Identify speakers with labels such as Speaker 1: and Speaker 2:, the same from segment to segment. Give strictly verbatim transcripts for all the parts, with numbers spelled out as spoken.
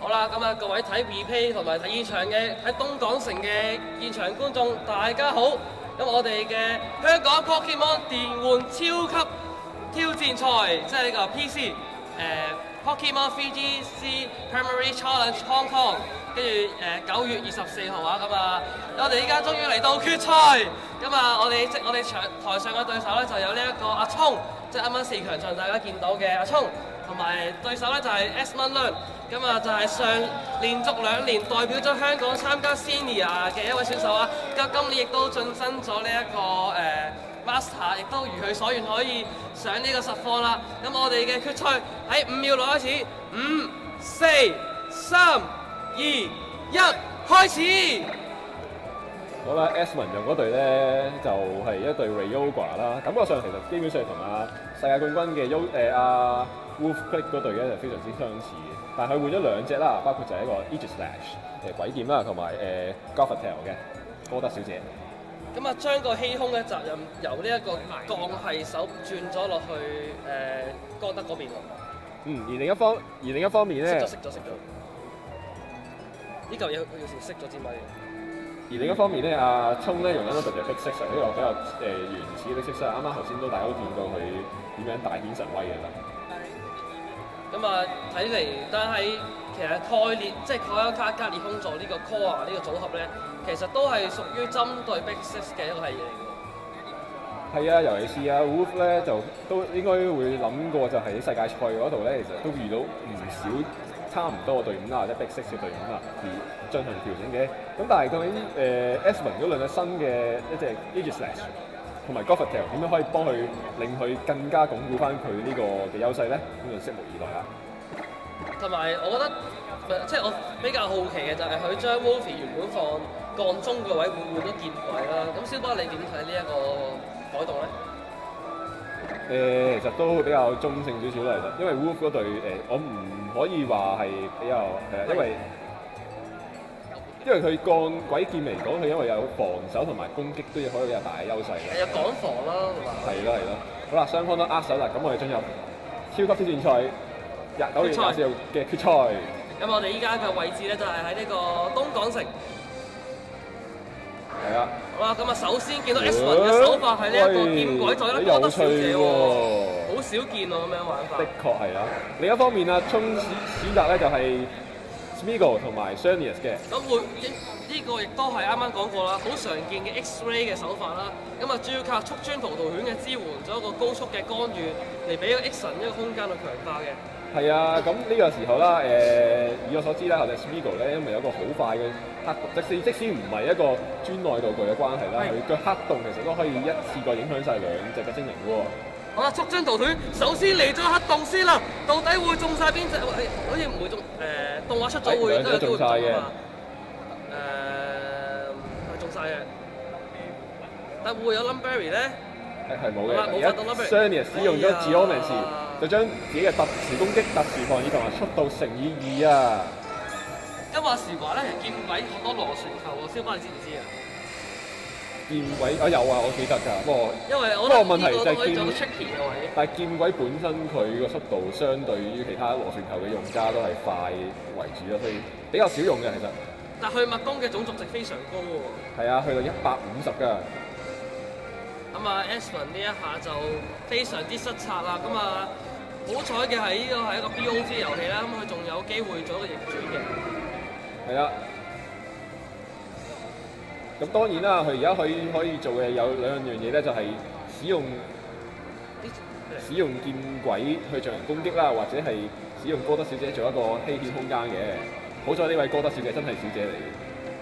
Speaker 1: 好啦，咁啊各位睇 replay 同埋睇現場嘅喺東港城嘅現場觀眾，大家好！咁我哋嘅香港 Pokemon 電玩超級挑戰賽，即係呢個 P C 誒、呃、Pokemon three G C Primary Challenge Hong Kong， 跟住誒九月二十四號啊，咁啊我哋依家終於嚟到決賽，咁啊我哋即我哋場台上嘅對手咧就有呢一個阿聰，即係啱啱四強場大家見到嘅阿聰。同埋對手咧就係 Esmond Learn， 咁啊就係上連續兩年代表咗香港參加 Senior 嘅一位選手啊，咁今年亦都晉身咗呢一個誒、呃、Master， 亦都如佢所願可以上呢個實況啦。咁我哋嘅決賽喺五秒內開始，五、四、三、二、一，開始！
Speaker 2: 好啦 ，Esmond 用嗰隊咧就係、是、一隊 Rayogua 啦，感覺上其實基本上同啊世界冠軍嘅 U 誒阿 Wolf Click 嗰隊咧就非常之相似嘅，但係佢換咗兩隻啦，包括就係一個 Aegislash 誒鬼劍啦，同埋誒 Gothitelle 嘅哥德小姐。
Speaker 1: 咁啊，將個氣空嘅責任由呢一個鋼係手轉咗落去誒、呃、哥德嗰邊喎。
Speaker 2: 嗯，而另一方而另一方面咧，
Speaker 1: 熄咗熄咗熄咗。呢嚿嘢佢要先熄咗支咪。
Speaker 2: 而另一方面咧，阿聰咧用緊嗰隊就 Big Six，呢個比較誒、呃、原始嘅 Big Six 啦。啱啱頭先都大家都見到佢點樣大顯神威嘅啦。
Speaker 1: 咁啊，睇嚟，但係其實概念即係蓋丘卡加列空座呢個 core 呢個組合咧，其實都係屬於針對 Big Six 嘅一個系列嚟嘅。係
Speaker 2: 啊，尤其是阿 Wolf 咧，就都應該會諗過，就喺世界賽嗰度咧，其實都遇到唔少差唔多嘅隊伍啦，或者 Big Six 嘅隊伍啦，而進行調整嘅。咁但係究竟誒 Esmond 嗰兩隻新嘅一隻 Aegislash同埋 Gothitelle 點樣可以幫佢令佢更加鞏固翻佢呢個嘅優勢咧？咁就拭目以待啦。
Speaker 1: 同埋我覺得，即係我比較好奇嘅就係佢將 Wolfie 原本放鋼中嘅位換換咗劍鬼啦。咁小巴你點睇呢一個改動咧？
Speaker 2: 誒、呃，其實都比較中性少少啦，其實，因為 Wolf 嗰隊誒、呃，我唔可以話係比較誒、呃，因為因為佢鋼鬼劍嚟講，佢因為有防守同埋攻擊都要可以有大嘅優勢嘅。
Speaker 1: 有港防啦，
Speaker 2: 係咯係咯。好啦，雙方都握手啦，咁我哋進入超級挑戰賽廿九月廿四號嘅決賽。
Speaker 1: 咁我哋依家嘅位置咧就係喺呢個東港城。
Speaker 2: 係啊。
Speaker 1: 好啦，咁啊首先見到 Esmond 嘅手法係呢一個劍鬼再甩哥德小姐喎，好少見喎咁樣玩法。
Speaker 2: 的確係啊。另一方面啊，聰選擇咧就係、是。Smeagol 同埋 Xerneas 嘅，
Speaker 1: 咁會呢個亦都係啱啱講過啦，好常見嘅 X-ray 嘅手法啦。咁啊，主要靠速穿葡萄犬嘅支援，咗一個高速嘅干預嚟俾個 X 神一個空間去強化嘅。
Speaker 2: 係啊，咁呢個時候啦，誒、呃、以我所知啦，或者 Smeagol 咧，因為有一個好快嘅黑洞，即使即使唔係一個專內道具嘅關係啦，佢個黑洞其實都可以一次過影響晒兩隻嘅精靈喎。
Speaker 1: 好啦，速穿圖斷，首先嚟咗黑洞先啦，到底會中晒邊隻？好似唔會中，誒、呃、動畫出咗會都有機會中啊嘛。誒係中晒嘅，但會有 Lumberry 咧？係係冇嘅。而家
Speaker 2: Xerneas 使用咗 Geomancy，就將自己嘅特殊攻擊、特殊防禦同埋速度乘以二啊！
Speaker 1: 因為時話咧，劍鬼好多螺旋球喎，燒巴你知唔知啊？
Speaker 2: 劍鬼啊有啊，我記得㗎，不過
Speaker 1: 因為我
Speaker 2: 不過問題就係劍，但係劍鬼本身佢個速度相對於其他螺旋球嘅用家都係快為主咯，所以比較少用嘅其實。
Speaker 1: 但係佢麥宮嘅總值值非常高喎。
Speaker 2: 係啊，去到一百五十㗎。
Speaker 1: 咁啊 Esmond 呢一下就非常之失策啦。咁啊，好彩嘅係呢個係一個 B O G 遊戲啦，咁佢仲有機會做一個逆轉嘅。
Speaker 2: 係啊。咁當然啦，佢而家可以可以做嘅有兩樣嘢咧，就係、是、使用使用劍鬼去進行攻擊啦，或者係使用哥德小姐做一個欺騙空間嘅。好在呢位哥德小姐真係小姐嚟嘅。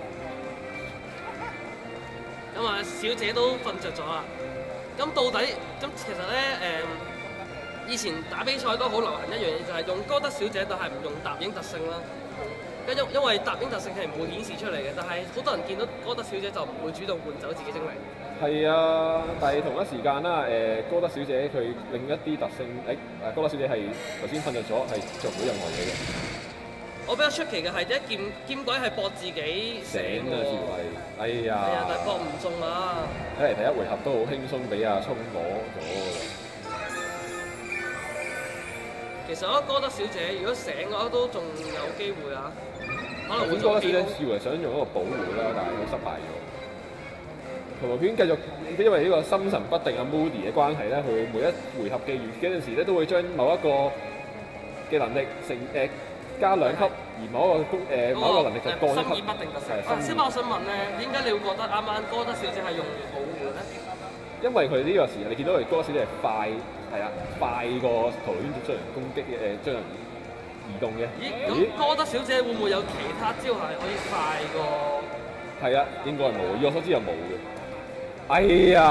Speaker 1: 咁啊，小姐都瞓着咗啦。咁到底咁其實咧誒、呃，以前打比賽都好流行一樣嘢，就係、是、用哥德小姐，但係唔用搭影特性啦。因因為搭影特性係唔會顯示出嚟嘅，但係好多人見到哥德小姐就唔會主動換走自己精靈。係
Speaker 2: 啊，但係同一時間啦，誒、呃、哥德小姐佢另一啲特性，誒、哎、誒哥德小姐係頭先瞓着咗，係做唔到任何嘢嘅。我比較出奇嘅係一劍劍鬼係搏自己醒啊，智慧。哎呀！係啊，但係搏唔中啊！睇嚟第一回合都好輕鬆俾阿聰攞咗。
Speaker 1: 其實我覺得哥德小姐如果醒嘅話都仲有機會啊，可能會
Speaker 2: 哥德小姐
Speaker 1: 做
Speaker 2: 視為想用一個保護啦，但係都失敗咗。圖圖犬繼續因為呢個心神不定啊 Moody 嘅關係咧，佢每一回合嘅預嗰陣時咧，都會將某一個嘅能力成誒、呃、加兩級，而某一個功誒、呃、某一個能力就降一級。
Speaker 1: 心意不定特性。啊，先我想問咧，點解你會覺得啱啱哥德小姐係用保護咧？
Speaker 2: 因為佢呢個時候，你見到佢哥德小姐係快係啊，快過圖圖犬將人攻擊嘅誒將人移動嘅。
Speaker 1: 咦？咁哥德小姐會唔會有其他招係可以快過？
Speaker 2: 係啊，應該係冇，以我所知又冇嘅。哎呀，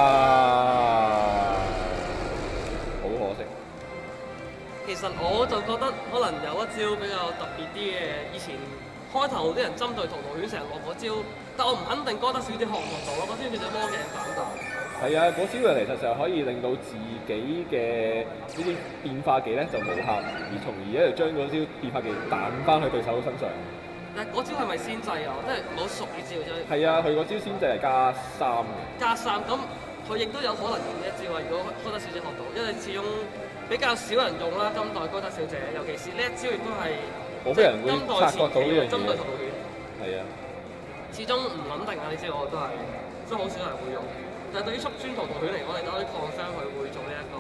Speaker 2: 好可惜。
Speaker 1: 其實我就覺得可能有一招比較特別啲嘅，以前開頭啲人針對圖圖犬成日落嗰招，但我唔肯定哥德小姐學唔學到咯，嗰招叫做魔鏡反彈。
Speaker 2: 係啊，嗰招嘅其實就可以令到自己嘅呢啲變化技咧就無效，而從而咧就將嗰招變化技彈翻去對手身上。
Speaker 1: 但嗰招係咪先制啊？即係冇熟嘅招啫。
Speaker 2: 係啊，佢嗰招先制係加三嘅。
Speaker 1: 加三咁，佢亦都有可能用呢一招啊！如果哥德小姐學到，因為始終比較少人用啦，今代哥德小姐，尤其是呢一招亦都係
Speaker 2: 冇咩人會察覺到呢樣嘢。
Speaker 1: 針對圖圖犬。
Speaker 2: 係啊。
Speaker 1: 始終唔穩定啊！呢招我都係，所以好少人會用。但係對於速穿圖圖犬嚟講，你都可以 confirm 佢會做呢、這、一個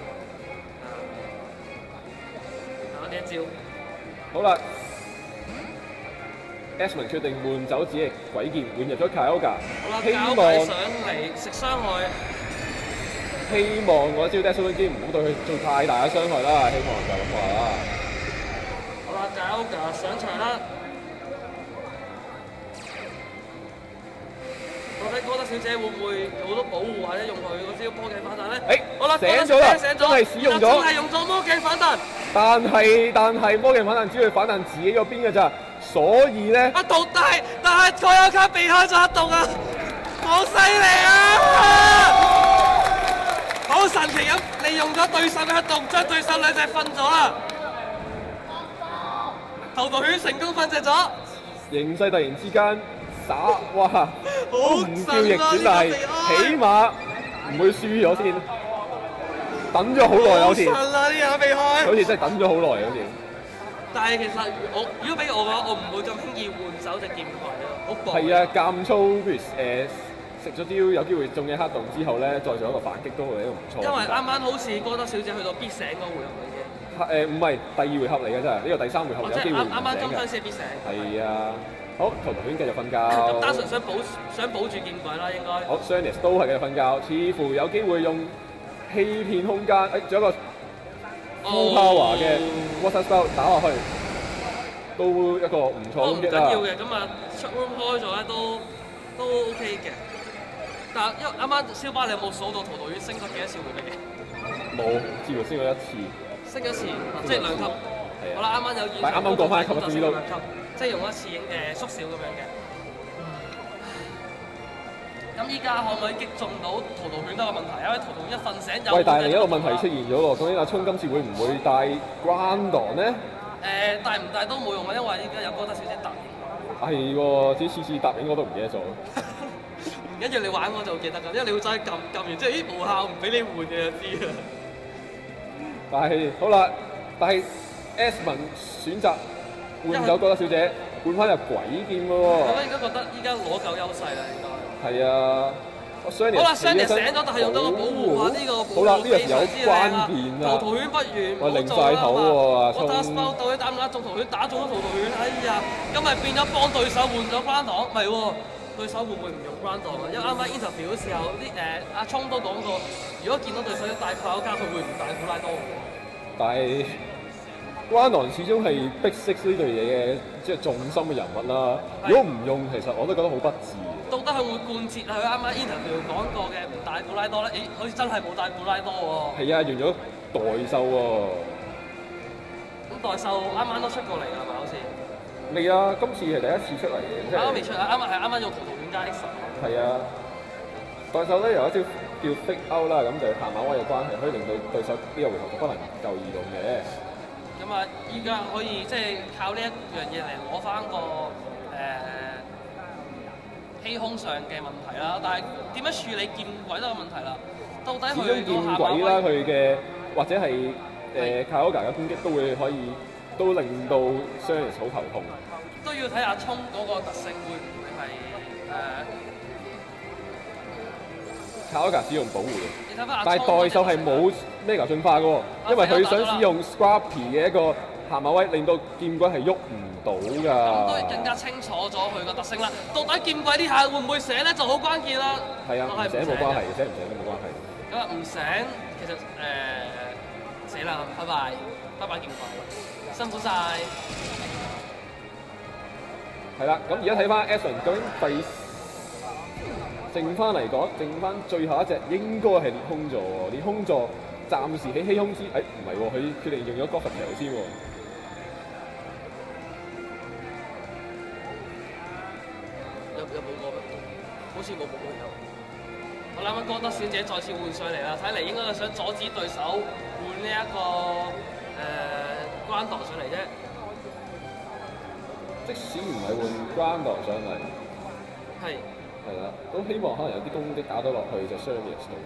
Speaker 1: 誒，呢、啊、一招。
Speaker 2: 好啦。Esmond 決定換走自己嘅鬼劍，換入咗 Kyogre，希望
Speaker 1: 上嚟食傷害，
Speaker 2: 希望嗰招 Dazzling Gleam唔好對佢做太大嘅傷害啦，希望就咁話啦。
Speaker 1: 好啦 ，Kyogre上場啦。到底哥德小姐會唔會有好多保護，或者用佢嗰招魔鏡反彈咧？誒，好啦，
Speaker 2: 醒咗啦，
Speaker 1: 醒咗，
Speaker 2: 真係使用咗，
Speaker 1: 真係用咗魔鏡反彈。
Speaker 2: 但係但係魔鏡反彈只會反彈自己嗰邊嘅咋。所以咧，
Speaker 1: 一毒大，但係佢有卡避開咗一毒啊！好犀利啊！好神奇咁利用咗對手嘅一毒，將對手兩隻瞓咗啦！圖圖犬成功瞓隻咗。
Speaker 2: 形勢突然之間打，哇！都唔叫逆轉，但係起碼唔會輸咗先。等咗好耐好似。好神啊！呢下避開。好似真係等咗好耐好似。
Speaker 1: 但係其實我如果俾我嘅話，我唔會咁輕易換走隻劍櫃咯，好薄。
Speaker 2: 係啊，間粗譬如誒食咗招有機會中嘅黑洞之後咧，再做一個反擊都係一個唔錯。
Speaker 1: 因為啱啱好似哥德小姐去到必醒嗰回合嚟嘅。
Speaker 2: 誒唔係第二回合嚟嘅真係，呢個第三回合有機會唔醒嘅。
Speaker 1: 啱啱金槍先必醒。
Speaker 2: 係啊，好，圖圖犬繼續瞓覺。
Speaker 1: 咁單純想保想保住劍櫃啦，應該。
Speaker 2: 好 ，Shanice 都係繼續瞓覺，似乎有機會用欺騙空間，誒仲有一個。Full Power 嘅 Water Spell 打落去，都一個唔錯攻擊啦。
Speaker 1: 唔緊要嘅，咁啊出 room 開咗咧都都 OK 嘅。但係因為啱啱燒巴，你有冇數到圖圖犬升咗幾多次回力？
Speaker 2: 冇，至少升咗一次。
Speaker 1: 升一次，即係兩級。
Speaker 2: 係啊。
Speaker 1: 好啦，啱啱有現場。
Speaker 2: 但係啱啱過翻一級啊，終於都。
Speaker 1: 即係用一次誒縮小咁樣嘅。咁依家可唔可以擊中到圖圖犬都有個問題啊？因為圖圖犬一瞓醒有。喂，
Speaker 2: 但係另一個問題出現咗喎，究竟阿聰今次會唔會帶 Groudon 咧？
Speaker 1: 誒，帶唔帶都冇用啊，因為依家有哥德小姐答應。
Speaker 2: 係喎，自己次次答應我都唔記得咗。
Speaker 1: 唔緊要，你玩我就記得㗎，因為你會再撳撳完之後，咦無效唔俾你換嘅就知啊。
Speaker 2: 但係好啦，但係 Esmond 選擇換走哥德小姐，換翻入鬼劍嘅喎。
Speaker 1: 我應該覺得依家攞夠優勢啦，應該。係
Speaker 2: 啊，我雙
Speaker 1: 好啦，雙日醒咗，但係用到個保護啊，呢個保護非常之靚啊！圖圖犬不如唔好做啦嘛！我打 spell 到底打唔打中圖犬？打中咗圖圖犬，哎呀！咁咪變咗幫對手換咗 Groudon，唔係喎，對手會唔會唔用 Groudon 啊？因為啱啱 interview 嗰時候，啲誒阿聰都講過，如果見到對手帶炮加，佢會唔帶古拉多？
Speaker 2: 但係 Groudon 始終係 Big Six 呢類嘢嘅即係重心嘅人物啦。如果唔用，其實我都覺得好不智。到底佢會貫徹佢啱啱 interview 講過嘅唔帶古拉多咧？咦，好似真係冇帶古拉多喎。係啊，用咗代獸喎。咁代獸啱啱都出過嚟㗎係咪？好似未啊，今次係第一次出嚟嘅。啱啱未出啊！啱啱係啱啱用圖圖犬加 X。係啊，代獸咧有一招叫 Fake Out 啦，咁就行馬威嘅關係，可以令到對手呢個回合就不能夠移動嘅。咁啊，依家可以即係靠呢一樣嘢嚟攞翻個誒。氣空上嘅問題啦，但係點樣處理劍鬼都有問題啦。到底佢個劍鬼啦，佢嘅或者係誒誒 Kyoga 嘅攻擊都會可以都令到 Xerneas 好頭痛。
Speaker 1: 都要睇阿聰嗰個特性會唔會係誒
Speaker 2: Kyoga 使用保護嘅，
Speaker 1: 你睇翻阿
Speaker 2: 但係代獸係冇 Mega 進化嘅喎，因為佢想使用 Scrappy 嘅一個下馬威，令到劍鬼係喐唔到㗎。
Speaker 1: 咁都更加清楚咗佢個特性啦。到底劍鬼呢下會唔會醒咧，就好關鍵啦。
Speaker 2: 係啊，唔醒冇關係，醒唔醒都冇關係。
Speaker 1: 咁啊唔醒，其實誒、呃、死啦，拜拜，拜拜劍鬼，辛苦晒。
Speaker 2: 係啦，咁而家睇翻 Aston 究竟第剩翻嚟講，剩翻最後一隻應該係裂空座喎。裂空座暫時喺欺空之，誒唔係喎，佢決定用咗 Gothitelle 先喎。
Speaker 1: 有有冇過咩？好似冇冇過有。我諗緊哥德小姐再次換上嚟啦，睇嚟應該係想阻止對手換呢、這、一個誒、呃、關度上嚟啫。
Speaker 2: 即使唔係換關度上嚟，
Speaker 1: 係
Speaker 2: 係啦，都希望可能有啲攻擊打到落去就 Xerneas 度。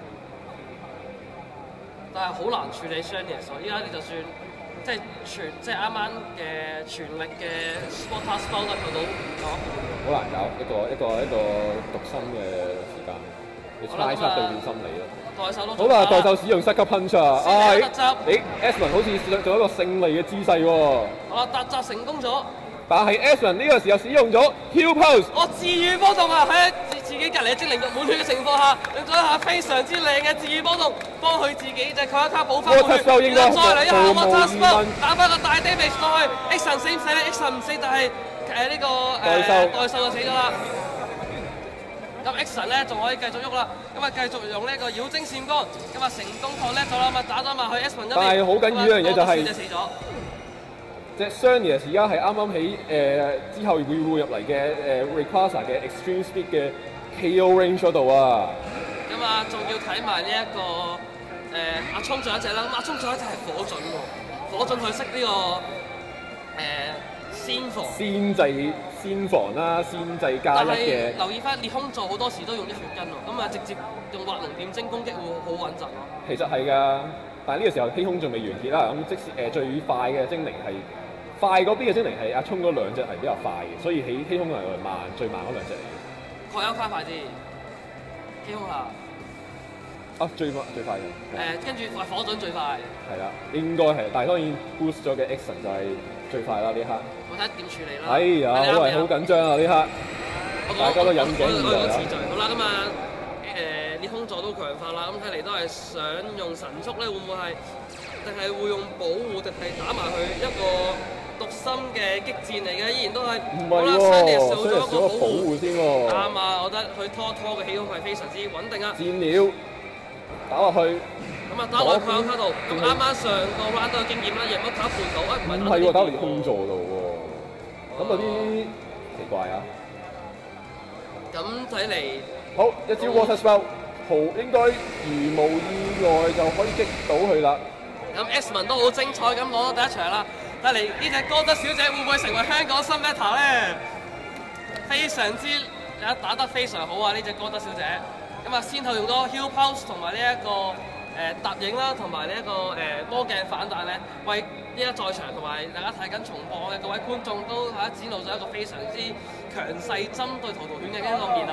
Speaker 1: 但係好難處理 Xerneas 喎，依家你就算即係全即係啱啱嘅全力嘅 Sport Spell 都做到攞
Speaker 2: 好難搞一個一個一個獨身嘅時間，你猜測對面心理咯。
Speaker 1: 代手都
Speaker 2: 好啦，代手使用 Sucker Punch 啊！啊，咦 Asmon 好似做一個勝利嘅姿勢喎。
Speaker 1: 好啦，突襲成功咗。
Speaker 2: 但係 Asmon 呢個時候使用咗 Heal Pulse。
Speaker 1: 我自愈波動啊！喺自己隔離嘅精靈肉滿血嘅情況下，用咗一下非常之靚嘅自愈波動，幫佢自己隻卡一卡補翻血。然後再嚟一下 Water Spell，打翻個大 damage 落去。X 神死唔死咧 ？X 神唔死，但係誒呢個誒代獸就死咗啦。咁 X 神咧仲可以繼續喐啦，咁啊繼續用呢個妖精閃光，咁啊成功拓叻咗啦，咁啊打咗埋去 Asmon 嗰邊。
Speaker 2: 但係好緊要一樣嘢就係、
Speaker 1: 是，死咗。
Speaker 2: 隻 Xerneas 而家係啱啱喺誒之後會會入嚟嘅誒 Rayquaza 嘅 Extreme Speed 嘅 K O range 嗰度啊。
Speaker 1: 咁啊，仲要睇埋呢一個誒、呃、阿聰仲有一隻啦，咁阿聰仲有一隻係火準喎，火準佢識呢個誒先防。先
Speaker 2: 制先防啦，先制加一嘅。
Speaker 1: 留意翻裂空座好多時都用啲血根喎，咁啊直接用滑龍點睛攻擊會好穩陣咯。
Speaker 2: 其實係㗎，但係呢個時候欺空仲未完結啦，咁即使誒、呃、最快嘅精靈係。快嗰邊嘅精靈係阿聰嗰兩隻係比較快嘅，所以起欺空係慢最慢嗰兩隻嚟嘅。
Speaker 1: 確有卡快啲，欺空下。
Speaker 2: 啊，最快最快嘅。
Speaker 1: 誒，跟住快火準最快。係
Speaker 2: 啦，應該係，但係當然 boost 咗嘅 Action 就係最快啦呢刻。
Speaker 1: 我睇點處理啦。
Speaker 2: 哎呀，好係好緊張啊呢刻，大家都引頸以待啊。
Speaker 1: 好啦，咁啊誒裂空座都強化啦，咁睇嚟都係想用神速咧，會唔會係？定係會用保護，定係打埋佢一個獨心嘅激戰嚟嘅，依然都係。
Speaker 2: 唔係喎，所以少咗保護先喎。
Speaker 1: 啱啊，我覺得佢拖拖嘅起空係非常之穩定啊。
Speaker 2: 戰鳥打落去。
Speaker 1: 咁啊，打落去卡卡度，咁啱啱上個 round 都有經驗啦，贏咗卡半度，哎唔係
Speaker 2: 唔係喎，打落空座度喎，咁有啲奇怪啊。
Speaker 1: 咁睇嚟，
Speaker 2: 好一招 Water Spell， 好應該如無意外就可以擊到佢啦。
Speaker 1: 咁 Asmon 都好精彩咁攞到第一場啦，睇嚟呢隻哥德小姐會唔會成為香港新 meta 咧？非常之打得非常好啊！呢隻哥德小姐，咁啊先後用咗 Heal Pulse 同埋呢一個誒踏影啦，同埋呢一個誒魔鏡反彈咧，為呢一在場同埋大家睇緊重播嘅各位觀眾都嚇展露咗一個非常之強勢針對圖圖犬嘅一個面啦。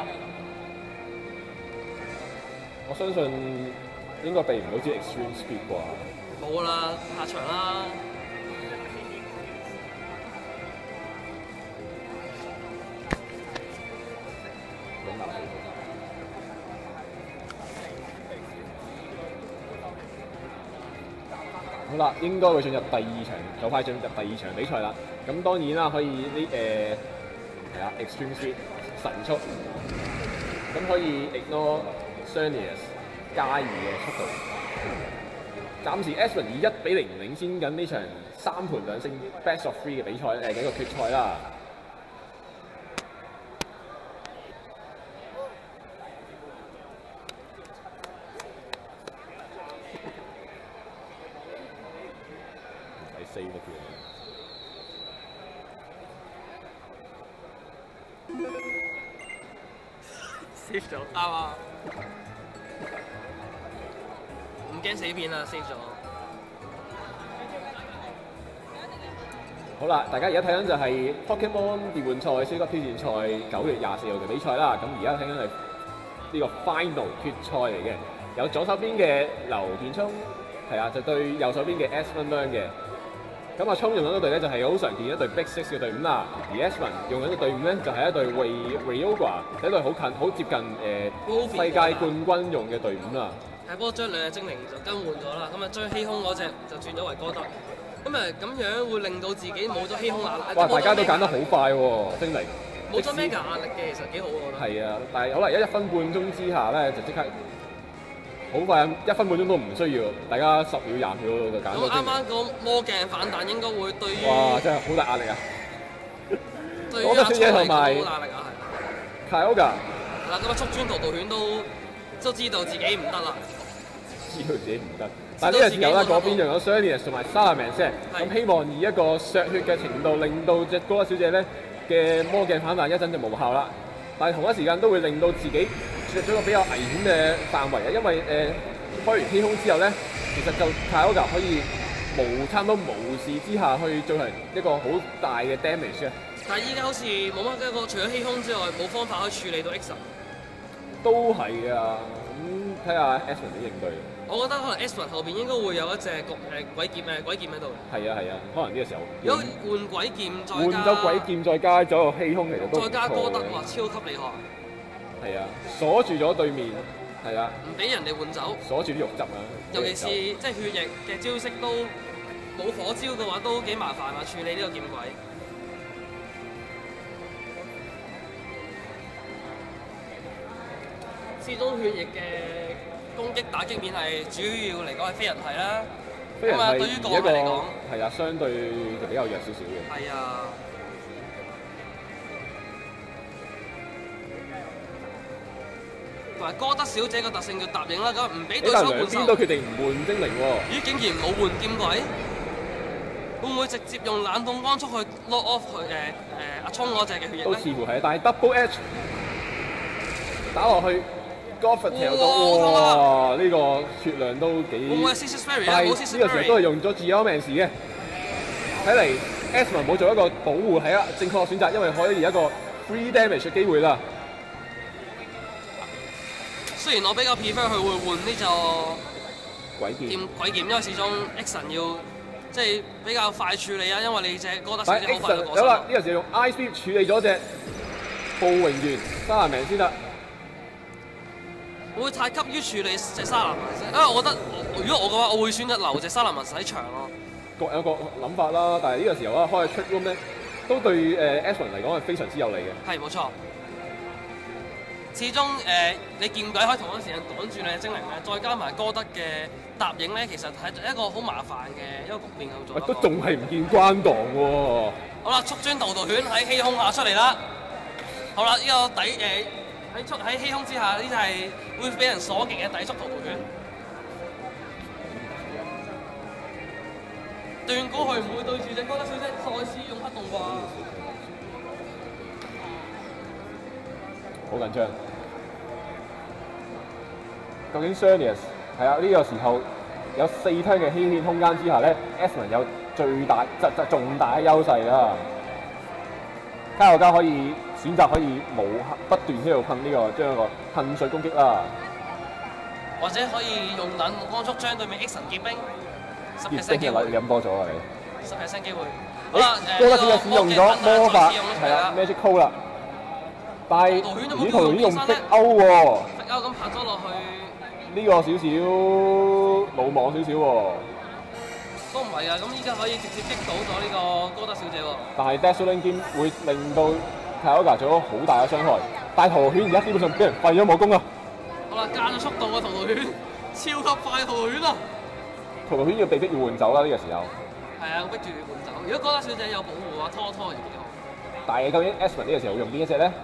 Speaker 2: 我相信應該避唔到支 Extreme Speed 啩。
Speaker 1: 冇啦，下場啦。
Speaker 2: 好啦，應該會進入第二場，就快進入第二場比賽啦。咁當然啦，可以呢誒係啦 ，Extreme Speed 神速，咁可以 ignore Xerneas 加二嘅速度。暫時 Asmon 以一比零領先緊呢場三盤兩勝 Best of Three 嘅比賽誒嘅一個決賽啦。第四個票。
Speaker 1: Save 咗啱啊！唔驚死片啦 ，save 咗。
Speaker 2: 好啦，大家而家睇緊就係 Pokemon 電玩賽超級挑戰賽九月廿四號嘅比賽啦。咁而家睇緊係呢個 Final 決賽嚟嘅，有左手邊嘅劉建聰，係啊，就對右手邊嘅 S-One Learn 嘅。咁阿聰用緊嗰隊咧就係好常見一隊 Big Six 嘅隊伍啦，而 S-One 用緊嘅隊伍咧就係一隊 Rayquaza，係一隊好近、好接近誒、呃、世界冠軍用嘅隊伍啦。
Speaker 1: 係，不過將兩隻精靈就更換咗啦，咁啊將欺空嗰隻就轉咗為哥德。咁誒咁樣會令到自己冇咗欺空壓力。
Speaker 2: 哇！大家都揀得好快喎，精靈。
Speaker 1: 冇咗咩壓力嘅，其實幾好我覺得。
Speaker 2: 係啊，但係可能一一分半鐘之下咧，就即刻好快，一分半鐘都唔需要，大家十秒廿秒就揀到精靈。
Speaker 1: 咁啱啱個魔鏡反彈應該會對於
Speaker 2: 哇！真係好大壓力啊！
Speaker 1: 對於阿聰嚟講好大壓力啊，係。
Speaker 2: Kyogre。
Speaker 1: 係啦，咁啊速穿圖圖犬都都知道自己唔得啦。
Speaker 2: 知道自己唔得。但係呢個時候咧，嗰邊仲有 Xerneas 同埋 Salamence，咁希望以一個削血嘅程度，令到隻高德小姐咧嘅魔鏡反彈一陣就無效啦。但係同一時間都會令到自己進入咗一個比較危險嘅範圍啊，因為誒、呃、開完天空之後咧，其實就 Kyogre 可以無差唔多無視之下去進行一個好大嘅 damage 啊。
Speaker 1: 但係依家好似冇乜一個，除咗欺空之外，冇方法可以處理到 X。
Speaker 2: 都係啊，咁睇下 S-One 點應對。
Speaker 1: 我覺得可能 S-One 後邊應該會有一隻誒鬼劍誒鬼劍喺度。
Speaker 2: 係啊係啊，可能呢個時候。
Speaker 1: 如果換鬼劍再加。
Speaker 2: 換咗鬼劍再加咗個欺空，其實都唔錯。
Speaker 1: 再加哥德，哇！超級厲害。
Speaker 2: 係啊，鎖住咗對面，係啊。
Speaker 1: 唔俾人哋換走。
Speaker 2: 鎖住啲肉汁啊！
Speaker 1: 尤其是即係血液嘅招式都冇火招嘅話，都幾麻煩啊！處理呢個劍鬼。始終血液嘅攻擊打擊面係主要嚟講係飛人體啦，咁啊對於個體嚟講
Speaker 2: 係啊，相對就比較弱少少嘅。
Speaker 1: 係啊，同埋哥德小姐嘅特性叫答應啦，咁唔俾對手換手。
Speaker 2: 兩邊都決定唔換精靈喎。
Speaker 1: 咦！竟然冇換劍鬼，會唔會直接用冷凍光速去 lock off 佢誒誒阿聰嗰隻嘅血液咧？
Speaker 2: 都似乎係，但係 double edge 打落去。Gothitelle 到哇！呢個血量都幾，但係呢個時候都係用咗 Geomancy 嘅。睇嚟 S-One 冇做一個保護係啊正確嘅選擇，因為可以有一個 free damage 嘅機會啦。
Speaker 1: 雖然我比較 prefer 佢會換呢個
Speaker 2: 鬼劍，
Speaker 1: 鬼劍，因為始終 X 神要即係比較快處理啊，因為你隻哥德小姐好快就過身。
Speaker 2: 好啦，呢個時候用 Ice Beam 處理咗隻暴榮源沙蘭明先得。
Speaker 1: 會太急於處理隻沙蘭文，因為我覺得如果我嘅話，我會選擇留隻沙蘭文喺場咯。
Speaker 2: 各有各諗法啦，但係呢個時候啊，開嘅 Trick Room 咧，都對誒 S-One 嚟講係非常之有利嘅。
Speaker 1: 係冇錯，始終誒、呃、你劍鬼可以同一時間擋住你嘅精靈咧，再加埋哥德嘅答應咧，其實係一個好麻煩嘅一個局面咁做。
Speaker 2: 都仲係唔見關檔喎。
Speaker 1: 好啦，速磚圖圖犬喺氣空下出嚟啦。好啦，呢、這個底誒。呃喺出喺欺空之下，呢就係會俾人鎖極嘅底速圖圖犬。斷估佢唔會對住隻哥德小姐再次用黑洞啩？
Speaker 2: 好緊張。究竟 Xerneas 係啊？呢、這個時候有四梯嘅欺騙空間之下咧 ，S-One 有最大、質質重大嘅優勢啦。卡洛加可以選擇可以無不斷喺度噴呢個將一個噴水攻擊啦，
Speaker 1: 或者可以用冷凍光速將對面 X 神結冰，十 percent 機會。
Speaker 2: 你飲多咗啊你？
Speaker 1: 十 percent 機會。好啦，誒
Speaker 2: 哥德小姐使用咗魔法係啦 Magic Code 啦，但係咦圖圖犬用逼歐喎，
Speaker 1: 逼歐咁拍咗落去。
Speaker 2: 呢個少少魯莽少少喎。
Speaker 1: 都唔係啊，咁依家可以直接擊倒咗呢個哥德小姐喎。但係
Speaker 2: Dazzling Beam 會令到 Kyogre 做咗好大嘅傷害，但係圖圖犬而家基本上俾人廢咗武功啊！
Speaker 1: 好啦，加咗速度嘅圖圖犬，超級快圖圖犬啊！
Speaker 2: 圖圖犬要被逼要換走啦呢、這個時候。
Speaker 1: 係啊，逼住換走。如果哥德小姐有保護嘅話，拖拖就幾好。
Speaker 2: 但係究竟 S-One 呢個時候會用邊一隻咧？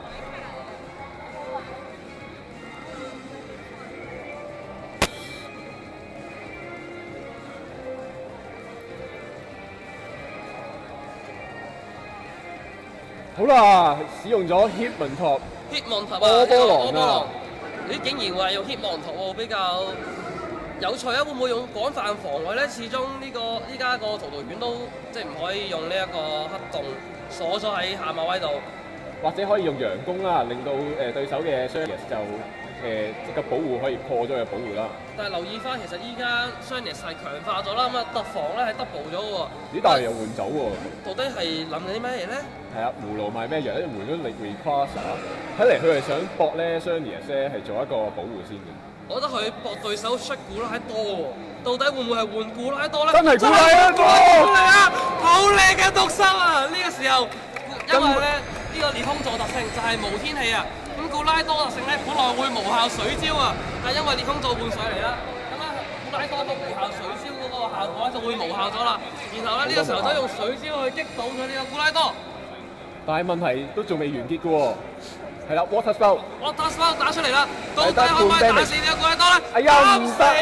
Speaker 2: 好啦，使用咗 Hitmontop。
Speaker 1: Hitmontop 啊，
Speaker 2: 波波狼啊！
Speaker 1: 你竟然話用 Hitmontop喎，比較有趣啊！會唔會用廣泛防衞咧？始終呢、這個依家個圖圖犬都即係唔可以用呢一個黑洞鎖咗喺下馬威度，
Speaker 2: 或者可以用佯攻啦，令到誒、呃、對手嘅 Xerneas 就誒即個保護可以破咗佢嘅保護啦。
Speaker 1: 但係留意翻，其實依家 Xerneas 係強化咗啦，咁啊突防咧係 double 咗喎。
Speaker 2: 咦？但係又換走喎。
Speaker 1: 到底係諗緊啲咩嘢咧？
Speaker 2: 係啊，葫蘆賣咩藥咧？換咗力 Rayquaza，睇嚟佢係想搏咧 Xerneas 咧係做一個保護先嘅。
Speaker 1: 我覺得佢搏對手出古拉多喎，到底會唔會係換古拉多咧？
Speaker 2: 真係古拉多！
Speaker 1: 嚟啊！好靚嘅毒心啊！呢、這個時候，因為咧呢、這個裂空座特性就係無天氣啊，咁古拉多特性咧本來會無效水招啊，但係因為裂空座換上嚟啦，咁啊古拉多個無效水招嗰個效果就會無效咗啦。然後咧呢、這個時候都用水招去擊倒咗呢個古拉多。
Speaker 2: 但係問題都仲未完結嘅喎。係啦 ，Water Spout，Water
Speaker 1: Spout 打出嚟啦，到底可唔可以打死呢個古拉多咧？
Speaker 2: 哎呀，唔得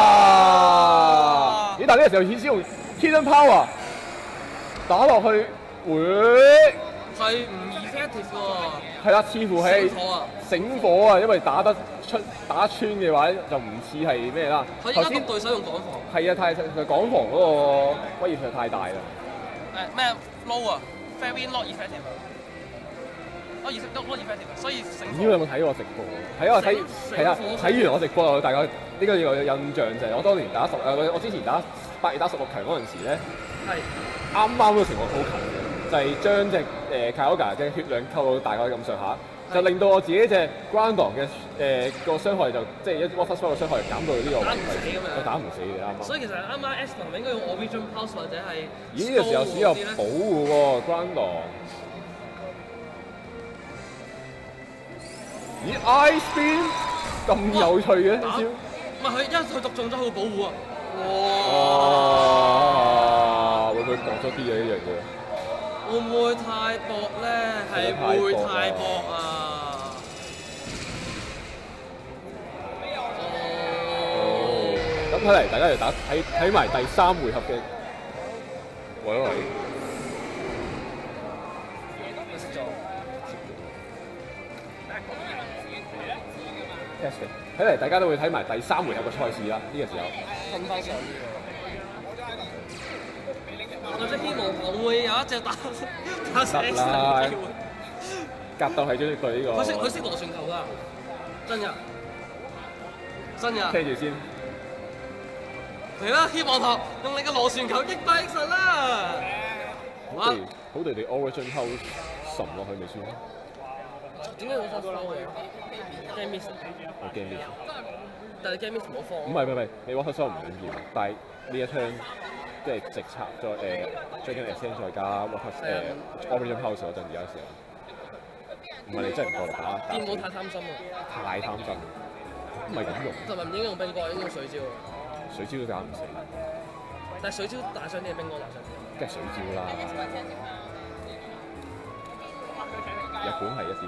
Speaker 2: 啊！咦，但係呢個時候顯示用 Hidden Power 打落去，會
Speaker 1: 係唔 effective 喎。
Speaker 2: 係啦，似乎係醒火啊，因為打得出打穿嘅話就唔似係咩啦。
Speaker 1: 佢而家同對手用廣防。
Speaker 2: 係啊，太佢廣防嗰個威脅實在太大啦。
Speaker 1: 誒咩 low 啊 ，very not effective。我意識都可以 effective，所以醒火。
Speaker 2: 唔知你有冇睇我直播？睇我睇係啊，睇完我直播，大概呢個有印象就係我當年打十誒，我之前打八月打十六強嗰陣時咧，
Speaker 1: 係
Speaker 2: 啱啱個情況好近嘅，就係將隻誒 Kyogre 嘅血量扣到大概咁上下，就令到我自己隻 Groudon 嘅誒個傷害就即係一 Water Spout 嘅傷害減到呢個位，我打唔死嘅啱啱。
Speaker 1: 所以其實啱啱 Aston 應該用 Origin Pulse 或者係
Speaker 2: 咦？呢個時候只有保護喎 Groudon。咦 ，Ice Beam 咁有趣嘅呢招？
Speaker 1: 唔係佢，因為佢獨中咗，佢會保護啊！
Speaker 2: 哇！會唔會搏咗啲啊？呢樣嘢
Speaker 1: 會唔會太薄咧？係會太薄啊！
Speaker 2: 哦，咁睇嚟大家就打睇睇埋第三回合嘅，喂喂。睇嚟大家都會睇埋第三回合嘅賽事啦，呢、這個時候。
Speaker 1: 瞓翻上啲喎。我真希望會會有一隻打打死 X 嘅機會。
Speaker 2: 格鬥係將對呢個。
Speaker 1: 佢識佢識螺旋球㗎，真㗎，真㗎。
Speaker 2: 聽住先。
Speaker 1: 嚟啦，希望頭用你嘅螺旋球擊敗 X 啦！
Speaker 2: 好地好地地 Origin House 沉落去未算。
Speaker 1: 點解會收嘅 ？Game miss。
Speaker 2: 我 game miss。
Speaker 1: 但係 game miss 唔好放。
Speaker 2: 唔係唔係唔係，你 water spout 唔緊要，但係呢一槍即係直插再誒將緊 extend 再加 water 誒 Origin House 嗰陣而家時候，唔係你真係唔夠力打。
Speaker 1: 電冇太貪心啊！
Speaker 2: 太貪心，唔係咁用。
Speaker 1: 同埋唔應該用冰棍，應該用水招。
Speaker 2: 水招都打唔死。
Speaker 1: 但係水招大傷啲定冰棍大傷啲？
Speaker 2: 梗係水招啦。日本係一點。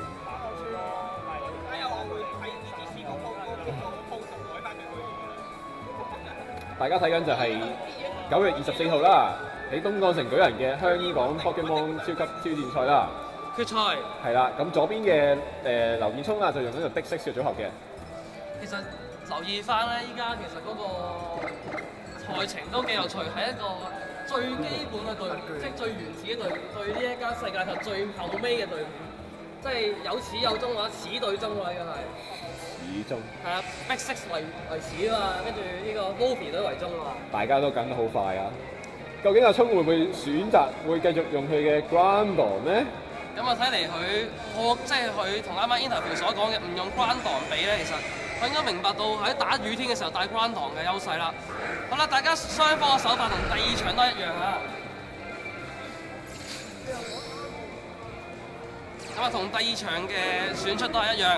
Speaker 2: 大家睇緊就係九月二十四號啦，喺東港城舉行嘅香港 Pokemon 超級挑戰賽啦。
Speaker 1: 決賽
Speaker 2: 係啦，咁左邊嘅誒劉建聰啊，就用呢個 Big Six 嘅組合嘅。
Speaker 1: 其實留意翻咧，依家其實嗰個賽程都幾有趣，係一個最基本嘅隊伍，即係最原始嘅隊伍，對呢一間世界上最後尾嘅隊伍，即係有始有終啊！始對終啊，依個係。
Speaker 2: 始終。係
Speaker 1: 啊 ，Big Six 為為始啊嘛，跟住呢個 Wolfie 都為終啊。
Speaker 2: 大家都緊得好快啊！究竟阿聰會唔會選擇會繼續用佢嘅 Groudon 咧？
Speaker 1: 咁啊，睇嚟佢我即係佢同啱啱 interview 所講嘅唔用 Groudon 比咧，其實佢應該明白到喺打雨天嘅時候帶 Groudon 嘅優勢啦。好啦，大家雙方嘅手法同第二場都一樣啊。咁啊，同第二場嘅選出都係一樣。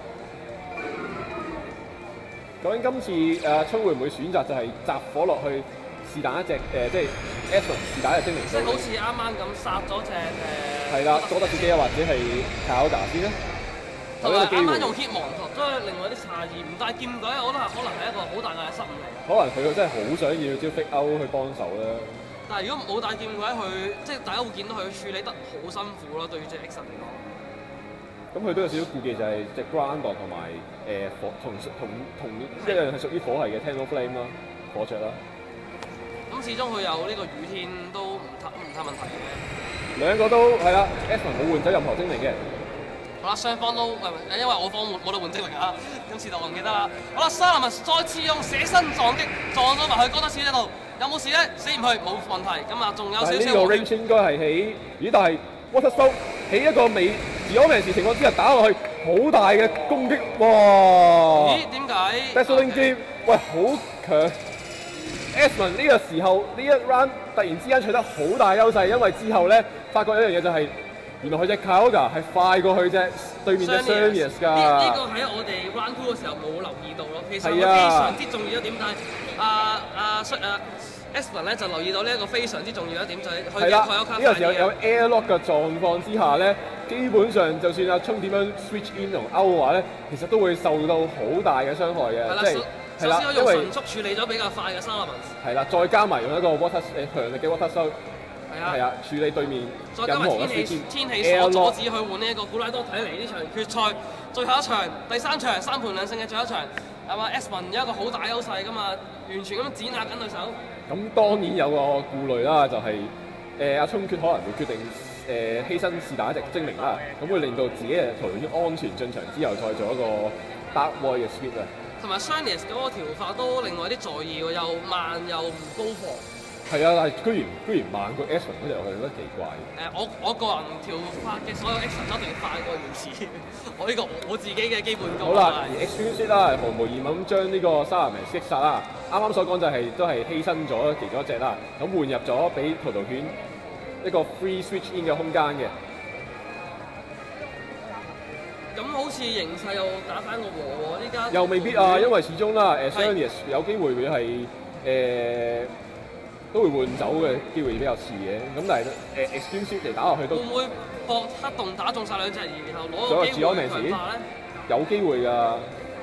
Speaker 2: 究竟今次誒聰會唔會選擇就係集火落去是但一隻誒、呃，即係 Aston 是但一隻精靈？
Speaker 1: 即係好似啱啱咁殺咗隻誒。係
Speaker 2: 啦，佐特斯基啊，或者係 Kyogre 先啦。
Speaker 1: 同埋啱啱用 Hitmonchan 都係另外啲差異，唔帶劍舉，我覺得可能係一個好大嘅失誤嚟。
Speaker 2: 可能佢真係好想要招 Fake Out 去幫手啦。
Speaker 1: 但係如果冇帶劍舉，佢即係大家會見到佢處理得好辛苦咯，對於隻 X 嚟講。
Speaker 2: 咁佢都有少少顧忌，就係隻 Groundon 同埋誒火同同同一樣係屬於火系嘅 Tango Flame 啦，火著啦。
Speaker 1: 咁始終佢有呢個雨天都唔太唔太問題嘅。
Speaker 2: 兩個都係啦 ，Esmond 冇換走任何精靈嘅。
Speaker 1: 好啦，雙方都誒，因為我方冇冇得換精靈啊，今次就我唔記得啦。好啦，沙林再次用捨身撞擊撞咗埋去哥德小姐度，有冇事咧？死唔去冇問題。咁啊，仲有少少。
Speaker 2: 但係呢個 range 應該係喺，咦？但係 Water Soul 喺一個未自我命時情況之下打落去，好大嘅攻擊，哇！
Speaker 1: 咦？點解
Speaker 2: Dazzling Gleam 喂，好強 ！Esmond 呢個時候呢一 round 突然之間取得好大優勢，因為之後咧發覺一樣嘢就係、是。原來佢隻 Kyogre 係快過佢隻對面隻 Xerneas 㗎。
Speaker 1: 呢呢個喺我哋 Round Two 嘅時候冇留意到咯。其實佢非常之重要一點，但係阿阿出阿 Esmond 咧就留意到呢一個非常之重要一點，就係佢嘅 Kyogre
Speaker 2: 呢個時候有 Airlock 嘅狀況之下咧，基本上就算阿聰點樣 switch in 同 out 嘅話咧，其實都會受到好大嘅傷害嘅。即係係啦，
Speaker 1: 因為神速處理咗比較快嘅 Salamence。
Speaker 2: 係啦，再加埋用一個 Water 誒強力嘅 Water Soul。係啊，處理對面任何嘅
Speaker 1: 天氣天氣所阻止去換呢一個古拉多，睇嚟呢場決賽最後一場第三場三盤兩勝嘅最後一場，係嘛 Esmond 有一個好大優勢㗎嘛，完全咁樣碾壓緊對手。
Speaker 2: 咁當然有個顧慮啦，就係、是、誒、呃、阿聰決可能會決定誒、呃、犧牲是但一隻精靈啦，咁會令到自己嘅圖圈安全進場之後再做一個 Dark Void 嘅 split 啊。
Speaker 1: 同埋 Xerneas 嗰個條法都另外啲在意喎，又慢又唔高防。係
Speaker 2: 啊，但係居然居然慢過 Esmond 嗰隻，我覺得奇怪。
Speaker 1: 誒、呃，我我個人條法嘅所有 action 一定要快過原始，我呢、這個我自己嘅基本功。
Speaker 2: 好啦，而 Extreme Speed 啦，毫無疑問咁將呢個 Salamence 擊殺啦。啱啱所講就係、是、都係犧牲咗其中一隻啦，咁換入咗俾葡萄犬一個 free switch in 嘅空間嘅。
Speaker 1: 咁好似形勢又打翻個和喎，呢家
Speaker 2: 又未必啊，因為始終啦，誒 Xerneas 有機會會係誒。呃都會換走嘅機會比較遲嘅，咁但係誒 Extreme Speed 嚟打落去都會
Speaker 1: 唔會搏黑洞打中晒兩隻，然後攞
Speaker 2: 個
Speaker 1: 機會強化咧？
Speaker 2: 有機會㗎。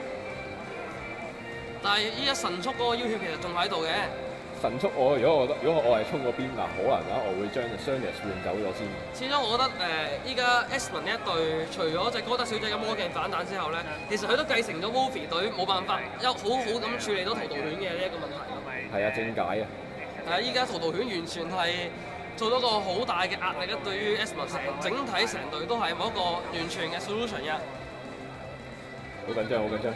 Speaker 1: 但係依家神速嗰個要求其實仲喺度嘅。
Speaker 2: 神速我如果我覺得如果我係衝嗰邊嗱，可能啦，我會將 Xerneas 換走咗先。
Speaker 1: 始終我覺得誒依家 Esmond 呢一隊，除咗隻哥德小姐嘅魔鏡反彈之後咧，其實佢都繼承咗 Wolfie 隊冇辦法一好好咁處理到圖圖犬嘅呢一個問題。
Speaker 2: 係啊，正解啊！
Speaker 1: 係啊！依家圖圖犬完全係做到個好大嘅壓力啊！對於 Esmond 成整體成隊都係冇一個完全嘅 solution 嘅。
Speaker 2: 好緊張，好緊張！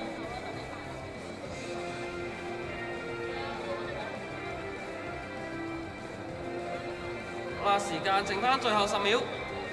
Speaker 1: 好啦，時間剩翻最後十秒，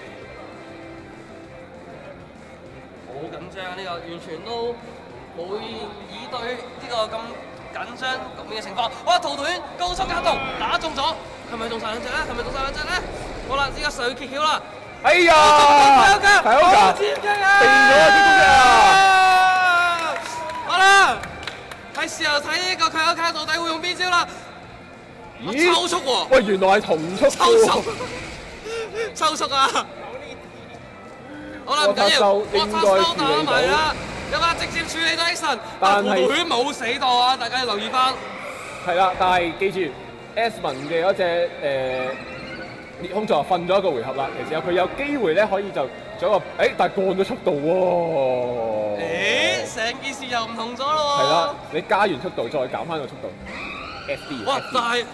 Speaker 1: 好緊張呢個，完全都冇以對呢個咁緊張咁嘅情況。哇！圖圖犬高速加動打中咗，係咪中晒兩隻咧？係咪中晒兩隻咧？好啦，依家上揭曉啦！
Speaker 2: 哎呀！
Speaker 1: 睇好㗎，
Speaker 2: 睇好㗎，
Speaker 1: 接擊啊！
Speaker 2: 定咗啲攻擊啊！
Speaker 1: 好啦，係時候睇呢個佢有卡到底會用邊招啦！咦？抽速喎！
Speaker 2: 喂，原來係同速
Speaker 1: 抽速，抽速啊！好啦，唔緊要，我抽收打埋啦。咁啊，直接處理咗 Action，但係圖犬冇死到啊！大家要留意翻。
Speaker 2: 係啦，但係記住 Esmond 嘅嗰隻誒裂空座瞓咗一個回合啦。其實有佢有機會咧，可以就做一個誒，但係降咗速度喎。
Speaker 1: 誒，成件事又唔同咗咯喎。
Speaker 2: 係啦，你加完速度再減翻個速度。F D。
Speaker 1: 哇！但係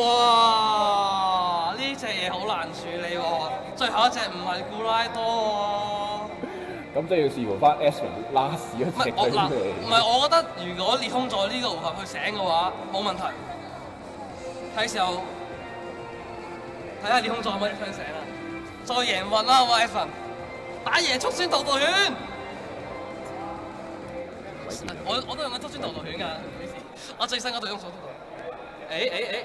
Speaker 1: 哇，呢隻嘢好難處理喎。最後一隻唔係古拉多喎。咁
Speaker 2: 即係要視乎翻 Esmond 拉屎嗰隻對嚟。
Speaker 1: 唔係，我覺得如果裂空在呢個回合去醒嘅話，冇問題。係時候睇下裂空在可唔可以唱醒啦，再贏運啦，我 Esmond 打贏速酸圖圖犬。我我都用緊速酸圖圖犬㗎，唔好意思，我最新嗰隊用速酸圖圖犬。誒誒誒！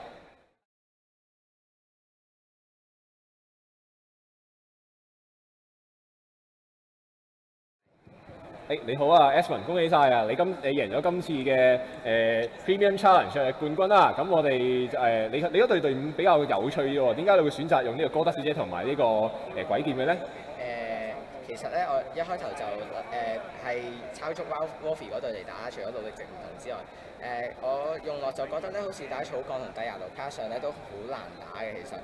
Speaker 2: 誒你好啊 ，Esmond， 恭喜晒啊！你今你贏咗今次嘅誒、呃、Premium Challenge 嘅冠軍啦。咁我哋誒、呃、你你嗰隊隊伍比較有趣喎，點解你會選擇用呢個哥德小姐同埋呢個誒、呃、鬼劍嘅咧？誒、
Speaker 3: 呃，其實咧，我一開頭就誒係、呃、抄足 Wolfie 嗰隊嚟打，除咗努力值唔同之外，誒、呃、我用落就覺得咧，好似打草鋼同帝牙路卡上咧都好難打嘅，其實。誒、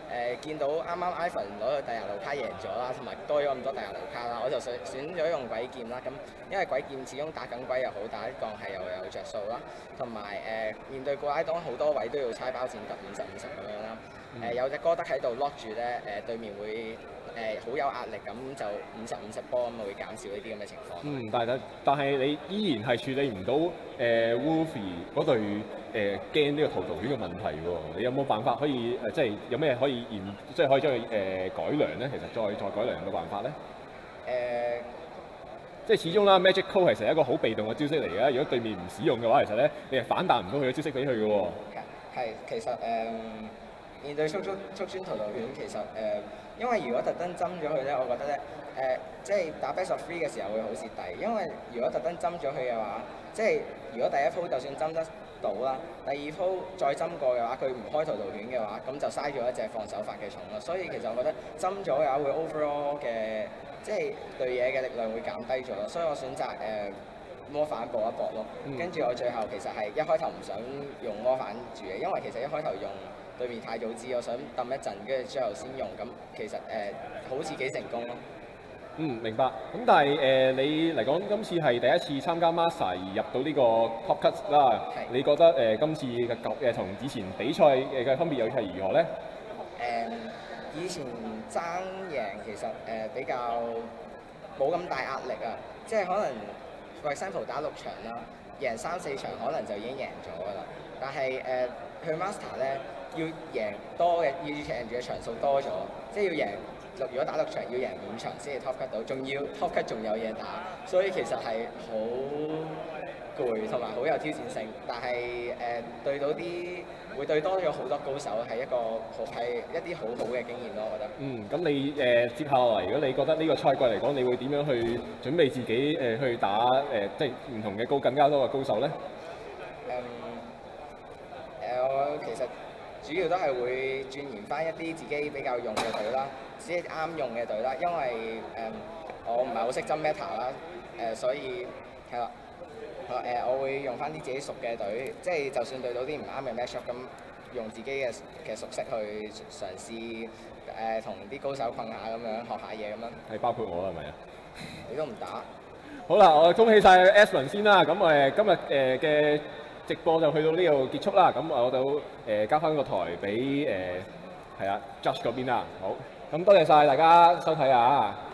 Speaker 3: 誒見到啱啱 Ivan 攞到第廿路卡贏咗啦，同埋多咗咁多第廿路卡啦，我就選選咗用鬼劍啦。咁因為鬼劍始終打緊鬼又好，打一降係又有着數啦，同埋誒面對布拉當好多位都要猜包戰及五十五十咁樣啦。誒、呃、有隻哥德喺度 lock 住咧，誒、呃、對面會誒好、呃、有壓力，咁就五十五十波咁會減少呢啲咁嘅情況。嗯，
Speaker 2: 但係但係你依然係處理唔到誒 Wolfie 嗰隊誒驚呢個圖圖圈嘅問題喎。你有冇辦法可以誒、呃、即係有咩可以延即係可以將佢誒、呃、改良咧？其實再再改良嘅辦法咧？誒、呃，即係始終啦 ，Magic Code 其實係一個好被動嘅招式嚟嘅。如果對面唔使用嘅話，其實咧你係反彈唔到佢嘅招式俾佢嘅喎。
Speaker 3: 係，其實誒。呃面對速速速穿圖圖圈，其實誒、呃，因為如果特登針咗佢咧，我覺得咧誒、呃，即係打 best of three 嘅時候會好蝕底，因為如果特登針咗佢嘅話，即係如果第一鋪就算針得到啦，第二鋪再針過嘅話，佢唔開圖圖圈嘅話，咁就嘥咗一隻放手法嘅重咯。所以其實我覺得針咗嘅話會 overall 嘅，即係對嘢嘅力量會減低咗咯。所以我選擇誒、呃、魔反搏一搏咯。跟住、嗯、我最後其實係一開頭唔想用魔反住嘅，因為其實一開頭用對面太早知，我想揼一陣，跟住最後先用，咁其實誒、呃、好似幾成功咯。
Speaker 2: 嗯，明白。咁但係誒、呃、你嚟講，今次係第一次參加 Master 而入到呢個 Top Cut 啦。係。你覺得誒、呃、今次嘅誒同以前比賽誒嘅分別又係如何咧？誒、
Speaker 3: 呃，以前爭贏其實誒、呃、比較冇咁大壓力啊，即係可能為 sample 打六場啦，贏三四場可能就已經贏咗㗎啦。但係誒、呃、去 Master 咧，要贏多嘅，要贏住嘅場數多咗，即係要贏六。如果打六場要贏五場先至 top cut 到，仲要 top cut 仲有嘢打，所以其實係好攰同埋好有挑戰性。但係誒、呃、對到啲會對多咗好多高手，係一個好係一啲好好嘅經驗咯，我覺得。嗯，
Speaker 2: 咁你誒、呃、接下來，如果你覺得呢個賽季嚟講，你會點樣去準備自己誒、呃、去打誒、呃、即係唔同嘅高更加多嘅高手咧？誒、
Speaker 3: 嗯呃、我其實。主要都係會鑽研翻一啲自己比較用嘅隊啦，自己啱用嘅隊啦，因為誒、呃、我唔係好識針 meta 啦，誒、呃、所以係啦，誒、呃、我會用翻啲自己熟嘅隊，即係就算對到啲唔啱嘅 matchup 咁，用自己嘅嘅熟悉去嘗試誒同啲高手困下咁樣，學下嘢咁樣。係
Speaker 2: 包括我係咪啊？
Speaker 3: 你都唔打？
Speaker 2: 好啦，我恭喜晒 Asmund 先啦，咁誒今日誒嘅直播就去到呢度結束啦，咁我就誒、呃、交翻個台俾誒係啊 Judge 嗰邊啦。好，咁多謝晒大家收睇啊！